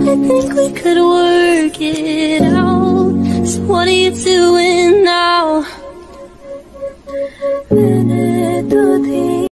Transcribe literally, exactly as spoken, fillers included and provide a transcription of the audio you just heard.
I think we could work it out. So what are you doing now?